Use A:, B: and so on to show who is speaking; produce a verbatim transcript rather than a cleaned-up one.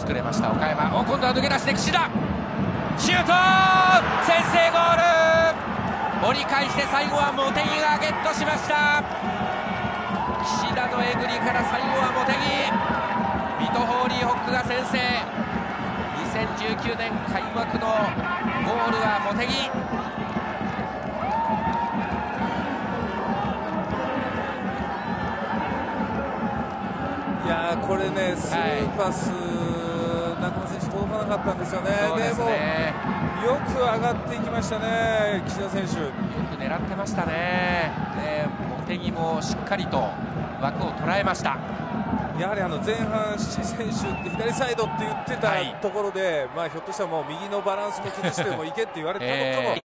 A: 作れました岡山。お、今度は抜け出して岸田シュート、先制ゴール。折り返して最後は茂木がゲットしました。岸田のえぐりから最後は茂木、水戸ホーリーホックが先制。にせんじゅうきゅうねん開幕のゴールは茂木。
B: いやーこれね、スルーパス、はい、中村選手届かなかったんですよね。でもよく上がっていきましたね、岸田選手。よ
A: く狙ってましたね。で茂木もしっかりと枠を捉えました。
B: やはりあの前半、志選手って左サイドって言ってたところで、はい、まあひょっとしたらもう右のバランスも崩してもいけって言われてたのかも。